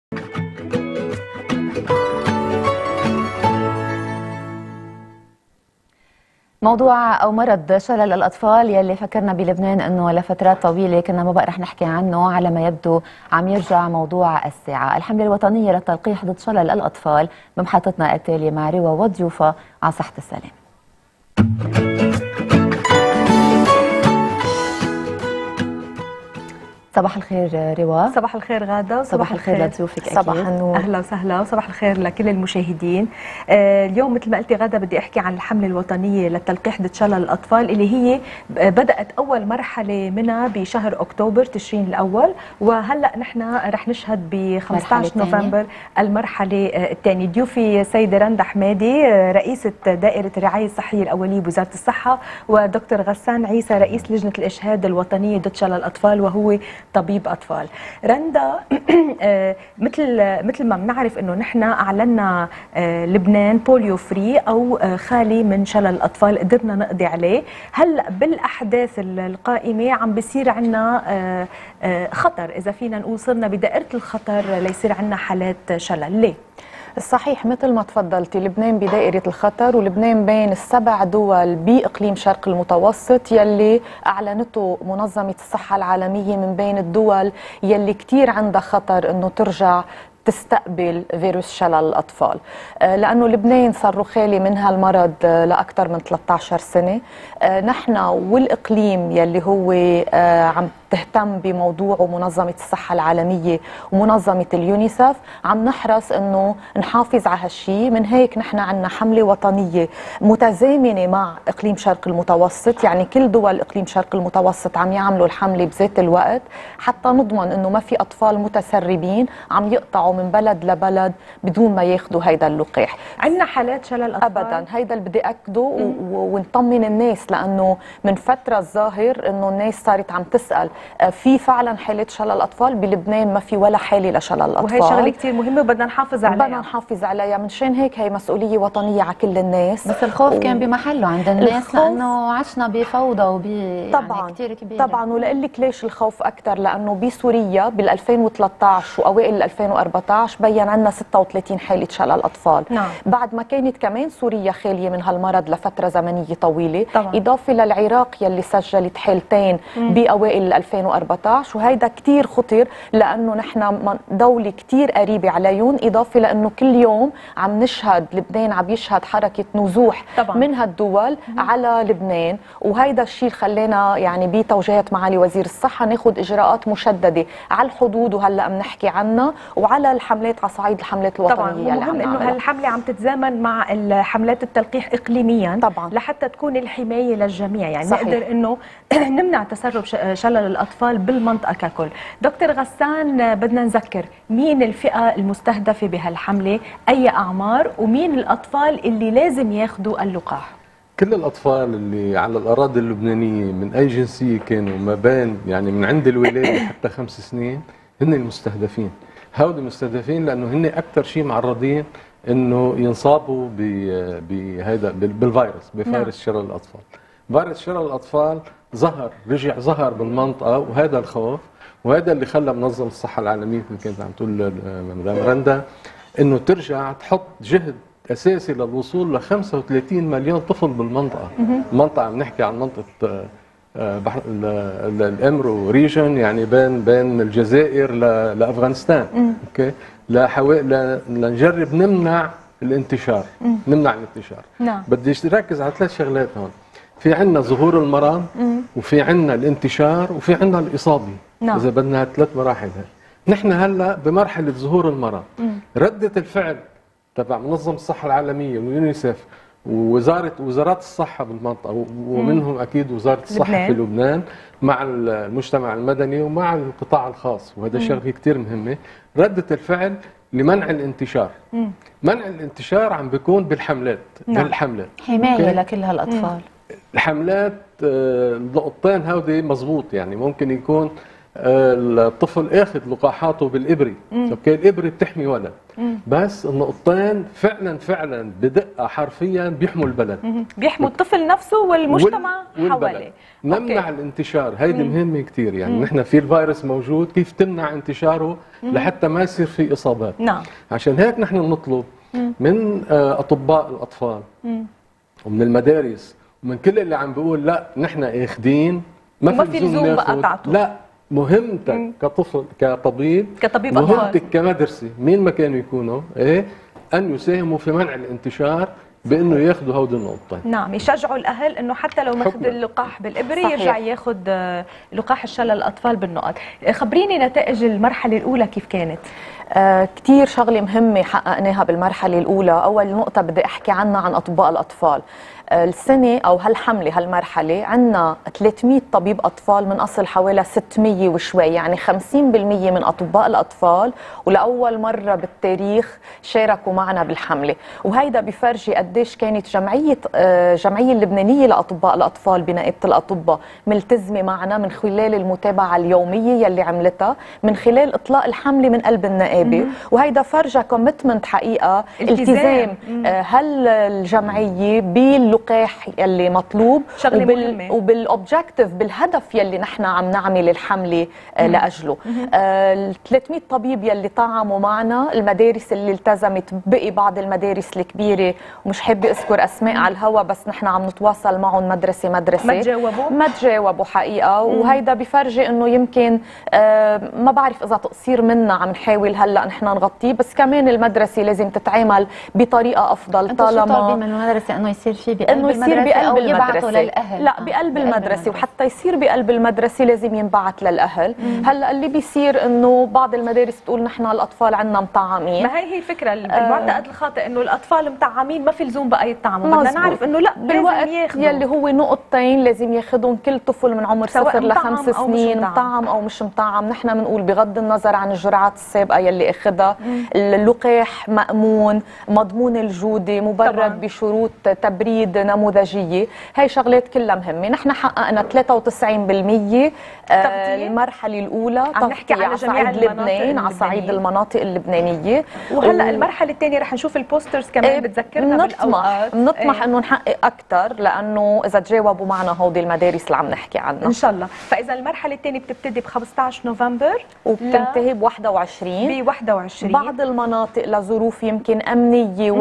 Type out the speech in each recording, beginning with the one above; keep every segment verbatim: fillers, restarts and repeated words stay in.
موضوع أو مرض شلل الأطفال يلي فكرنا بلبنان أنه لفترات طويلة كنا ما بقى رح نحكي عنه، على ما يبدو عم يرجع موضوع الساعة. الحملة الوطنية للتلقيح ضد شلل الأطفال بمحطتنا التالية مع روا وضيوفها على صحة السلام. صباح الخير روا. صباح الخير غادة. صباح الخير لضيوفك. صباح النور. أهلا وسهلا وصباح الخير لكل المشاهدين. آه اليوم مثل ما قلتي غادة بدي أحكي عن الحملة الوطنية للتلقيح ضد شلل الأطفال اللي هي بدأت أول مرحلة منها بشهر أكتوبر تشرين الأول، وهلأ نحن رح نشهد ب خمسة عشر نوفمبر المرحلة الثانية. ضيوفي سيدة رندا حمادي رئيسة دائرة الرعاية الصحية الأولية بوزارة الصحة، ودكتور غسان عيسى رئيس لجنة الإشهاد الوطنية ضد شلل الأطفال وهو طبيب أطفال. رندا، مثل مثل ما بنعرف انه نحن اعلنا لبنان بوليو فري او خالي من شلل الاطفال، قدرنا نقضي عليه. هلا بالاحداث القائمه عم بيصير عندنا خطر، اذا فينا نقول صرنا بدائره الخطر ليصير عندنا حالات شلل. ليه؟ صحيح مثل ما تفضلتي، لبنان بدائرة الخطر، ولبنان بين السبع دول بإقليم شرق المتوسط يلي أعلنته منظمة الصحة العالمية من بين الدول يلي كتير عندها خطر أنه ترجع تستقبل فيروس شلل الأطفال، لأنه لبنان صار خالي من هالمرض لأكثر من ثلاثة عشر سنة. نحن والإقليم يلي هو عم تهتم بموضوع منظمة الصحة العالمية ومنظمة اليونيسف عم نحرص انه نحافظ على هالشيء. من هيك نحن عندنا حملة وطنية متزامنة مع اقليم شرق المتوسط، يعني كل دول اقليم شرق المتوسط عم يعملوا الحملة بذات الوقت حتى نضمن انه ما في اطفال متسربين عم يقطعوا من بلد لبلد بدون ما ياخذوا هيدا اللقاح. عندنا حالات شلل اطفال؟ ابدا، هيدا اللي بدي اكده ونطمن الناس، لانه من فترة الظاهر انه الناس صارت عم تسأل في فعلا حالة شلل الأطفال بلبنان. ما في ولا حالة لشلل الأطفال، وهي شغلة كثير مهمة وبدنا نحافظ عليها. بدنا نحافظ عليها، منشان هيك هي مسؤولية وطنية على كل الناس. بس الخوف و... كان بمحله عند الناس لأنه عشنا بفوضى وب طبعا يعني كثير كبيرة. طبعا، ولقول لك ليش الخوف أكثر، لأنه بسوريا بال ألفين وثلاثة عشر وأوائل ألفين وأربعة عشر بين عنا ستة وثلاثين حالة شلل أطفال. نعم. بعد ما كانت كمان سوريا خالية من هالمرض لفترة زمنية طويلة. طبعا. إضافة للعراق يلي سجلت حالتين بأوائل ألفين وأربعة عشر، وهيدا كتير خطر لأنه نحن دولة كتير قريبة عليهم. إضافة لأنه كل يوم عم نشهد لبنان عم يشهد حركة نزوح طبعا من هالدول على لبنان، وهيدا الشيء خلينا يعني بتوجيهات معالي وزير الصحة ناخد إجراءات مشددة على الحدود، وهلأ بنحكي عنها، وعلى الحملات على صعيد الحملات الوطنية. طبعا مهم إنه هالحملة عم تتزامن مع حملات التلقيح إقليميا طبعا لحتى تكون الحماية للجميع، يعني صحيح. نقدر إنه نمنع تسرب شلل الأطفال بالمنطقة ككل. دكتور غسان، بدنا نذكر مين الفئة المستهدفة بهالحملة، أي أعمار، ومين الأطفال اللي لازم ياخذوا اللقاح؟ كل الأطفال اللي على الأراضي اللبنانية من أي جنسية كانوا، ما بين يعني من عند الولادة حتى خمس سنين، هن المستهدفين. هؤلاء المستهدفين لأنه هن أكثر شيء معرضين إنه ينصابوا بهذا بالفيروس، بفيروس شلل الأطفال. فيروس شلل الأطفال ظهر رجع ظهر بالمنطقة، وهذا الخوف، وهذا اللي خلى منظمة الصحة العالمية مثل كانت عم تقول مدام رندا انه ترجع تحط جهد اساسي للوصول ل خمسة وثلاثين مليون طفل بالمنطقة. المنطقة عم نحكي عن منطقة بحر الامرو ريجن، يعني بين بين الجزائر لافغانستان. اوكي، لحوالي لنجرب نمنع الانتشار. نمنع الانتشار. نعم. بدي اركز على ثلاث شغلات هون. في عندنا ظهور المرض، وفي عندنا الانتشار، وفي عندنا الإصابة. نعم. إذا بدنا ثلاث مراحل هاي. نحن هلا بمرحلة ظهور المرض. مم. ردة الفعل تبع منظمة الصحة العالمية واليونيسف ووزارة وزارات الصحة بالمنطقة، ومنهم أكيد وزارة الصحة لبنان. في لبنان مع المجتمع المدني ومع القطاع الخاص، وهذا شغله كثير مهمة. ردة الفعل لمنع الانتشار. مم. منع الانتشار عم بيكون بالحملات. نعم. بالحملات حماية لكل هالأطفال. الحملات النقطتين هودي مزبوط، يعني ممكن يكون الطفل اخذ لقاحاته بالابره، اوكي الابره بتحمي ولد، بس النقطتين فعلا فعلا بدقه حرفيا بيحموا البلد، بيحموا الطفل نفسه والمجتمع وال... حواليه. نمنع الانتشار، هيدي مهمه كثير، يعني نحن في الفيروس موجود، كيف تمنع انتشاره لحتى ما يصير في اصابات. نعم. عشان هيك نحن نطلب من اطباء الاطفال ومن المدارس ومن كل اللي عم بيقول لا نحن اخذين ما في لزوم بقى تعطوا، لا مهمتك مم. كطفل كطبيب كطبيب مهمتك كمدرسه مين ما كانوا يكونوا ايه ان يساهموا في منع الانتشار بانه ياخذوا هودي النقطه. نعم، يشجعوا الاهل انه حتى لو ماخذ اللقاح بالابره يرجع ياخذ لقاح الشلل الاطفال بالنقط. خبريني نتائج المرحله الاولى كيف كانت؟ آه كتير شغله مهمه حققناها بالمرحله الاولى. اول نقطه بدي احكي عنها عن اطباء الاطفال. السنة أو هالحملة هالمرحلة عندنا ثلاثمية طبيب أطفال من أصل حوالي ستمية وشوي، يعني خمسين بالمية من أطباء الأطفال، ولأول مرة بالتاريخ شاركوا معنا بالحملة. وهيدا بفرجي قديش كانت جمعية جمعية اللبنانية لأطباء الأطفال بنقابة الأطباء ملتزمة معنا من خلال المتابعة اليومية يلي عملتها، من خلال إطلاق الحملة من قلب النقابة. وهيدا فرجة كوميتمنت حقيقة، التزام هالجمعية باللقاح يلي مطلوب وبال وبالاوبجكتيف بالهدف يلي نحن عم نعمل الحمله آه لاجله. آه ثلاثمية طبيب يلي طعموا معنا، المدارس اللي التزمت، بقي بعض المدارس الكبيره ومش حابه اذكر اسماء على الهوا، بس نحن عم نتواصل معهم مدرسه مدرسه ما تجاوبوا ما تجاوبوا حقيقه. مم. وهيدا بفرجي انه يمكن آه ما بعرف اذا تقصير منا عم نحاول هلا نحن نغطيه، بس كمان المدرسه لازم تتعامل بطريقه افضل. طالما من المدرسه انه يصير في انه يصير بقلب المدرسه للأهل. لا بقلب المدرسه، وحتى يصير بقلب المدرسه لازم ينبعث للاهل. مم. هلا اللي بيصير انه بعض المدارس بتقول نحن الاطفال عندنا مطعمين، ما هي هي الفكره المعتقد الخاطئ انه الاطفال مطعمين ما في لزوم بقى يطعموا، بدنا نعرف انه لا بالوقت يلي هو نقطتين لازم ياخذهم كل طفل من عمر صفر لخمس سنين، مطعم او مش مطعم. نحن بنقول بغض النظر عن الجرعات السابقه يلي اخذها، اللقاح مامون مضمون الجوده مبرد طبعاً بشروط تبريد نموذجيه. هاي شغلات كلها مهمه. نحن حققنا ثلاثة وتسعين بالمية آه المرحله الاولى عم نحكي على صعيد لبنان، على صعيد المناطق اللبنانيه. وهلا و... المرحله الثانيه رح نشوف البوسترز كمان ايه بتذكرنا بالاوقات، بنطمح ايه انه نحقق اكثر، لانه اذا تجاوبوا معنا هودي المدارس اللي عم نحكي عنها ان شاء الله. فاذا المرحله الثانيه بتبتدي ب خمسة عشر نوفمبر وبتنتهي ب واحد وعشرين ب واحد وعشرين. بعض المناطق لظروف يمكن امنيه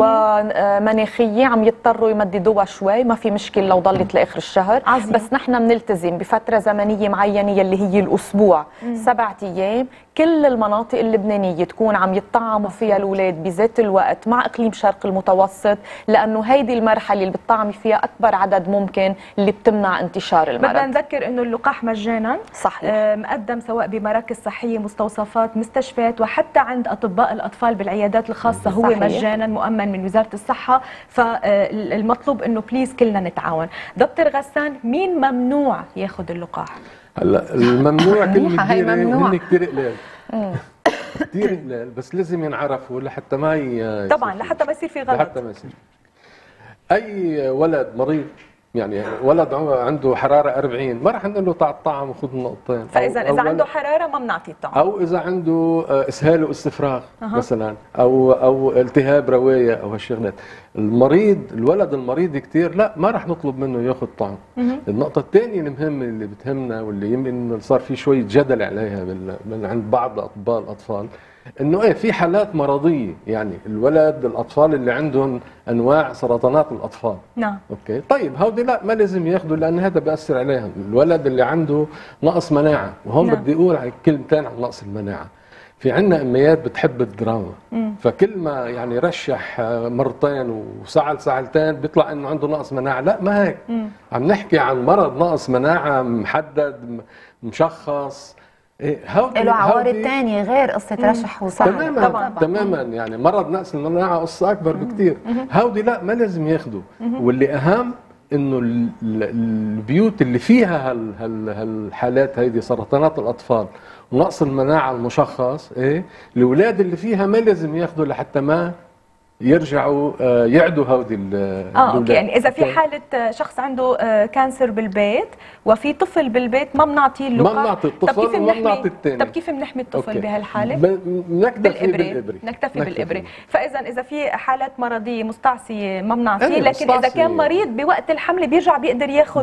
ومناخيه عم يضطروا يمددوها شوي، ما في مشكله لو ضلت لاخر الشهر. عظيم. بس نحن بنلتزم بفتره زمنيه معينه يلي هي الاسبوع، سبعة ايام، كل المناطق اللبنانيه تكون عم يطعموا فيها الاولاد بذات الوقت مع اقليم شرق المتوسط، لانه هيدي المرحله اللي بتطعمي فيها اكبر عدد ممكن اللي بتمنع انتشار المرض. بدنا نذكر انه اللقاح مجانا صحيح، آه مقدم سواء بمراكز صحيه، مستوصفات، مستشفيات، وحتى عند اطباء الاطفال بالعيادات الخاصه. هو صحيح. مجانا مؤمن من وزاره الصحه. فالمطلوب انه بليز كلنا نتعاون. دكتور غسان، مين ممنوع ياخذ اللقاح؟ هلا الممنوع كلمه كبيره وهن كثير قليل كثير قليل، بس لازم ينعرفوا لحتى ما ي... طبعا لحتى ما يصير في غلط. لحتى ما يصير اي ولد مريض، يعني ولد عنده حراره أربعين ما راح نقول له تعال طعم وخذ النقطتين. فاذا اذا عنده حراره ما بنعطيه الطعم، او اذا عنده اسهال واستفراغ أه. مثلا، او او التهاب روايه او هالشغلات. المريض الولد المريض كثير لا ما راح نطلب منه ياخذ طعم. النقطه الثانيه المهمه اللي بتهمنا واللي يمكن صار في شويه جدل عليها من عند بعض اطباء الاطفال، انه ايه في حالات مرضيه، يعني الولد الاطفال اللي عندهم انواع سرطانات الاطفال. نعم. اوكي طيب هودي لا ما لازم ياخذوا، لان هذا بياثر عليهم. الولد اللي عنده نقص مناعه، وهون نعم. بدي اقول على كلمتين عن نقص المناعه. في عندنا اميات بتحب الدراما، مم. فكل ما يعني رشح مرتين وسعل سعلتين بيطلع انه عنده نقص مناعه. لا ما هيك، مم. عم نحكي عن مرض نقص مناعه محدد مشخص. إيه له عوارض ثانيه غير قصه رشح وسعل. تماما طبعا تماما، يعني مرض نقص المناعه قصه اكبر بكثير. هودي لا ما لازم ياخذوا. واللي اهم انه البيوت اللي فيها هالحالات هيدي سرطانات الاطفال ونقص المناعه المشخص، ايه الاولاد اللي فيها ما لازم ياخذوا لحتى ما يرجعوا آه، يعدوا هودي اه اوكي، يعني اذا في حاله شخص عنده آه كانسر بالبيت وفي طفل بالبيت ما بنعطيه اللقاح، ما بنعطي الطفل وما بنعطي الثاني. طب كيف بنحمي الطفل أوكي. بهالحاله؟ بنكتفي بالابره، نكتفي بالابره. فاذا اذا في حالات مرضيه مستعصيه ما بنعطيه، لكن مستعصي. اذا كان مريض بوقت الحمل بيرجع بيقدر ياخذ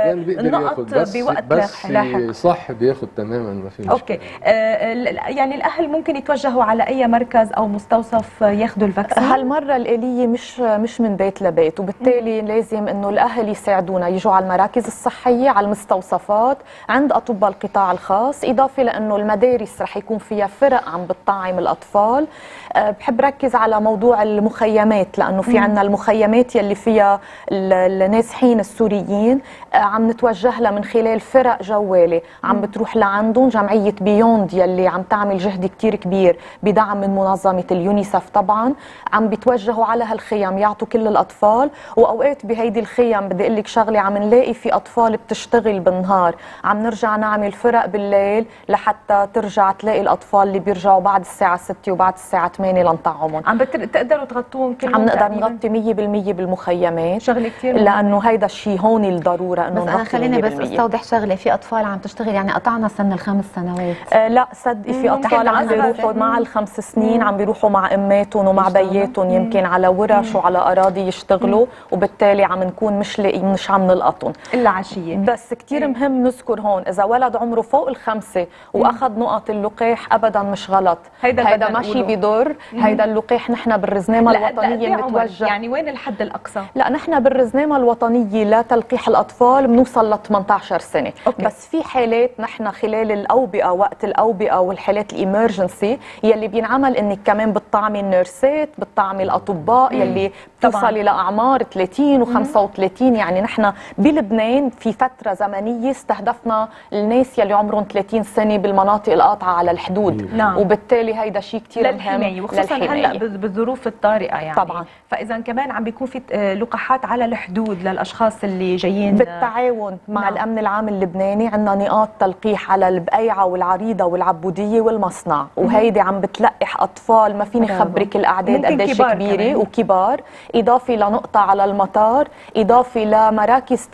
النقط بوقت بس لاحق. صح بياخذ تماما ما في مشكله. اوكي آه يعني الاهل ممكن يتوجهوا على اي مركز او مستوصف ياخذوا الفاكسين؟ هالمره الاليه مش مش من بيت لبيت، وبالتالي لازم انه الاهل يساعدونا يجوا على المراكز الصحيه، على المستوصفات، عند اطباء القطاع الخاص، اضافه لانه المدارس رح يكون فيها فرق عم بتطعم الاطفال. أه بحب ركز على موضوع المخيمات، لانه في عندنا المخيمات يلي فيها النازحين السوريين، أه عم نتوجه لها من خلال فرق جواله عم بتروح لعندهم. جمعيه بيوند يلي عم تعمل جهد كتير كبير بدعم من منظمه اليونيسف طبعا، عم بيتوجهوا على هالخيم يعطوا كل الاطفال. واوقات بهيدي الخيم بدي اقول لك شغله، عم نلاقي في اطفال بتشتغل بالنهار، عم نرجع نعمل فرق بالليل لحتى ترجع تلاقي الاطفال اللي بيرجعوا بعد الساعه ستة وبعد الساعه ثمانية لنطعمهم. عم بتقدروا تغطوهم كلهم؟ عم نقدر نغطي مية بالمية بالمخيمات، شغله كثير لانه هيدا الشيء هون الضروره انه بس انا خليني بس استوضح شغله، في اطفال عم تشتغل يعني قطعنا سن الخمس سنوات. آه لا صدقي في اطفال عم بيروحوا مع الخمس سنين، عم بيروحوا مع اماتهم ومع بياتهم يمكن على ورش وعلى اراضي يشتغلوا، وبالتالي عم نكون مش لاقي مش عم نلقطهم الا عشيه. بس كثير مهم نذكر هون اذا ولد عمره فوق الخمسه واخذ نقط اللقاح ابدا مش غلط، هيدا, هيدا ماشي بضر. هيدا اللقاح نحن بالرزنامه الوطنيه بنتوجه، يعني وين الحد الاقصى؟ لا نحن بالرزنامه الوطنيه لتلقيح الاطفال بنوصل ل ثمانية عشر سنه. أوكي. بس في حالات نحن خلال الاوبئه، وقت الاوبئه والحالات الامرجنسي يلي بينعمل انك كمان بتطعمي النيرسات، بتطعمي الاطباء مم. يلي بتوصلي لاعمار ثلاثين وخمسة وثلاثين. يعني نحن بلبنان في فتره زمنيه استهدفنا الناس يلي عمرهم ثلاثين سنه بالمناطق القاطعه على الحدود. نعم. وبالتالي هيدا شيء كثير مهم، وخصوصا هلا بالظروف الطارئه يعني. طبعا. فاذا كمان عم بيكون في لقاحات على الحدود للاشخاص اللي جايين بالتعاون مع نعم. الامن العام اللبناني عندنا نقاط تلقيح على البقيعه والعريضه والعبوديه والمصنع، وهيدي عم بتلقح اطفال ما فيني خبرك الاعداد قديش كبيره كمان. وكبار، اضافه لنقطه على المطار، اضافه لمراكز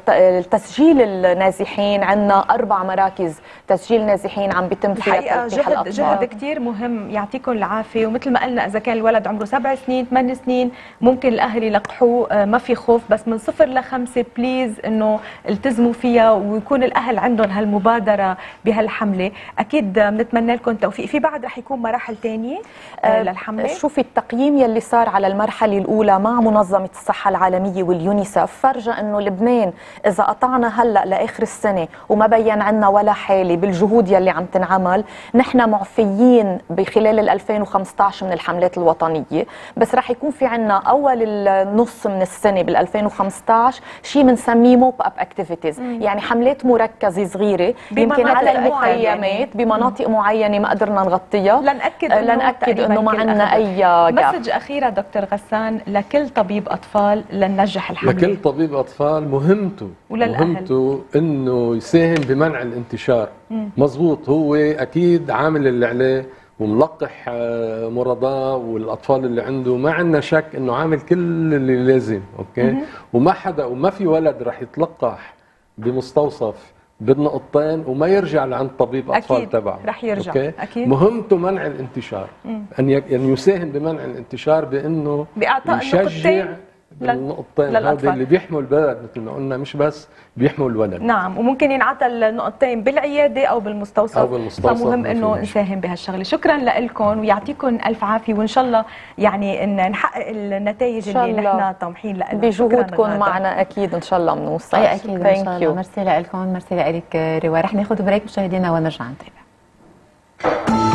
تسجيل النازحين. عندنا اربع مراكز تسجيل نازحين عم بيتم فيها تلقيح جهد الاطفال. جهد كثير مهم، يعطيكم العافيه. ومثل ما قلنا اذا كان الولد عمره سبع سنين ثمان سنين ممكن الاهل يلقحوه، ما في خوف. بس من صفر لخمسه بليز انه التزموا فيها ويكون الاهل عندهم هالمبادره بهالحمله. اكيد بنتمنى لكم التوفيق. في بعد رح يكون مراحل ثانيه آه للحمله؟ شوفي التقييم يلي صار على المرحله الاولى مع منظمه الصحه العالميه واليونيسف فرجى انه لبنان اذا قطعنا هلا لاخر السنه وما بين عنا ولا حاله بالجهود يلي عم تنعمل، نحن معفيين بخلال ألفين وخمسة عشر من الحملات الوطنيه. بس رح يكون في عنا اول النص من السنه بال ألفين وخمسة عشر شيء بنسميه موب اب اكتيفيتيز، يعني حملات مركزه صغيره يمكن على المخيمات بمناطق معينه ما قدرنا نغطيها لنأكد لنأكد انه ما عندنا اي جاب. مسج اخيره دكتور غسان لكل طبيب اطفال لننجح الحمله. لكل طبيب اطفال مهمته وللأهل. مهمته انه يساهم بمنع الانتشار. مزبوط، هو اكيد عامل اللي عليه وملقح مرضاه والاطفال اللي عنده، ما عندنا شك انه عامل كل اللي لازم. اوكي. وما حدا وما في ولد رح يتلقح بمستوصف بالنقطتين وما يرجع لعند طبيب اطفال تبعه. رح يرجع. أوكي؟ اكيد مهمته منع الانتشار. مم. ان يعني يساهم بمنع الانتشار بانه باعطاء يشجع بالنقطتين هذه اللي بيحموا البلد مثل ما قلنا، مش بس بيحموا الولد. نعم، وممكن ينعطى النقطتين بالعياده او بالمستوصف. او بالمستوصف. فمهم انه نساهم بهالشغله. شكرا لكم ويعطيكم الف عافيه، وان شاء الله يعني ان نحقق النتائج اللي نحن طامحين لها بجهودكم معنا. اكيد ان شاء الله بنوصل. اي اكيد ان شاء الله. ميرسي لكم، ميرسي لك روا. رح ناخذ بريك مشاهدينا ونرجع نتابع.